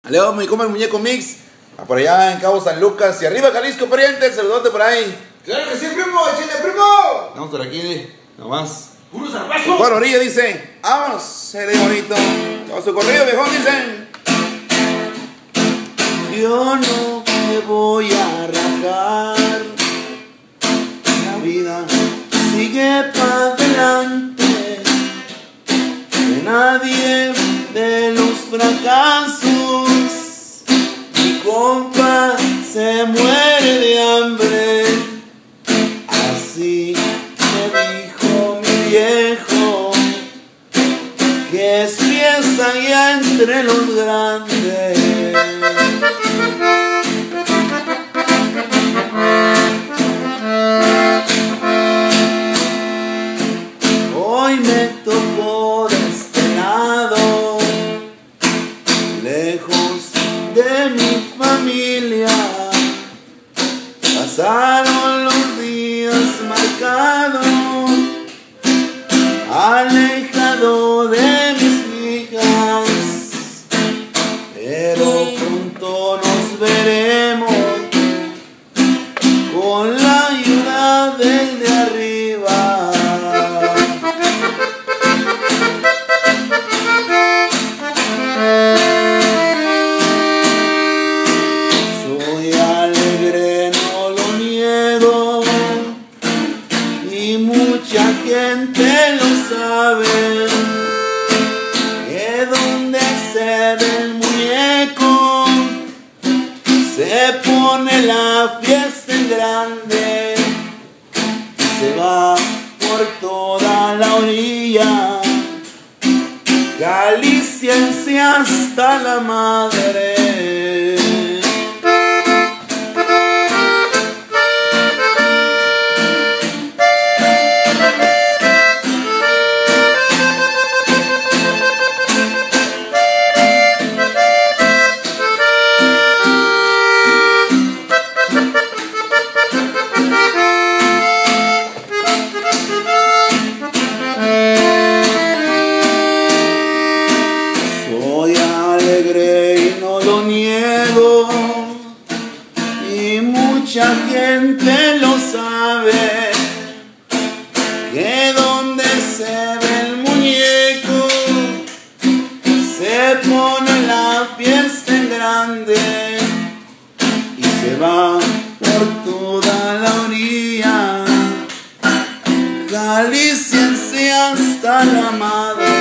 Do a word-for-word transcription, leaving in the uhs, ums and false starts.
Leo, me come el muñeco Mix. Por allá en Cabo San Lucas. Y arriba Jalisco, pariente. Saludote por ahí. Claro que sí, primo. ¡Échale, primo! Vamos por aquí, nomás. ¡Puro zarpazo! Por orilla dice. Vámonos, se ve bonito. Todo su corrido, viejón, dicen. Yo no me voy a rajar. La vida sigue para adelante. De nadie de los fracasos. Mi compa se muere de hambre. Así me dijo mi viejo, que es pieza ya entre los grandes. Hoy me tocó de este lado, lejos de mi familia. Pasaron los días marcados, alejado de mis hijas, pero pronto nos veremos con la ayuda del de arriba. Soy alegre, no lo niego, y mucha gente lo sabe, que donde se ve el muñeco se pone la fiesta en grande, se va por toda la orilla, Galiciense hasta la madre. Soy alegre y no lo niego, y mucha gente lo sabe, que donde se ve el muñeco se pone la fiesta en grande, y se va por toda la orilla, Galiciense hasta la madre.